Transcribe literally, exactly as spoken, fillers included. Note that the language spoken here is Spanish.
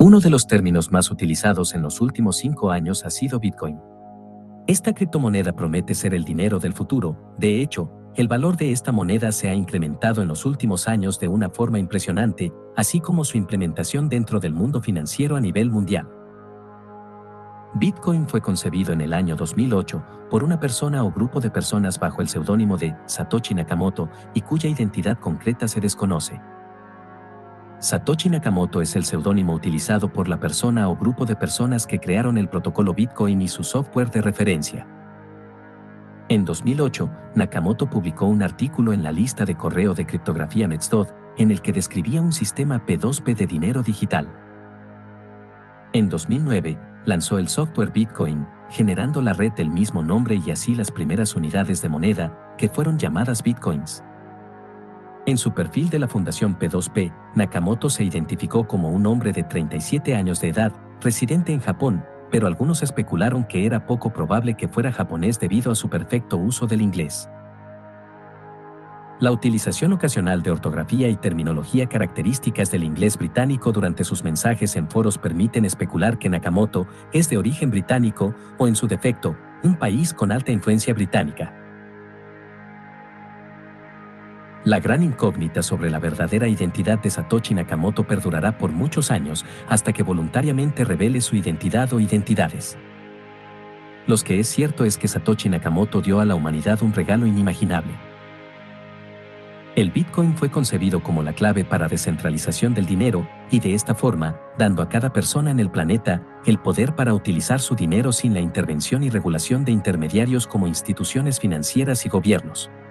Uno de los términos más utilizados en los últimos cinco años ha sido Bitcoin. Esta criptomoneda promete ser el dinero del futuro. De hecho, el valor de esta moneda se ha incrementado en los últimos años de una forma impresionante, así como su implementación dentro del mundo financiero a nivel mundial. Bitcoin fue concebido en el año dos mil ocho por una persona o grupo de personas bajo el seudónimo de Satoshi Nakamoto y cuya identidad concreta se desconoce. Satoshi Nakamoto es el seudónimo utilizado por la persona o grupo de personas que crearon el protocolo Bitcoin y su software de referencia. En dos mil ocho, Nakamoto publicó un artículo en la lista de correo de criptografía Nextdoor, en el que describía un sistema P dos P de dinero digital. En dos mil nueve, lanzó el software Bitcoin, generando la red del mismo nombre y así las primeras unidades de moneda, que fueron llamadas Bitcoins. En su perfil de la Fundación P dos P, Nakamoto se identificó como un hombre de treinta y siete años de edad, residente en Japón, pero algunos especularon que era poco probable que fuera japonés debido a su perfecto uso del inglés. La utilización ocasional de ortografía y terminología características del inglés británico durante sus mensajes en foros permiten especular que Nakamoto es de origen británico o, en su defecto, un país con alta influencia británica. La gran incógnita sobre la verdadera identidad de Satoshi Nakamoto perdurará por muchos años hasta que voluntariamente revele su identidad o identidades. Lo que es cierto es que Satoshi Nakamoto dio a la humanidad un regalo inimaginable. El Bitcoin fue concebido como la clave para descentralización del dinero y de esta forma, dando a cada persona en el planeta el poder para utilizar su dinero sin la intervención y regulación de intermediarios como instituciones financieras y gobiernos.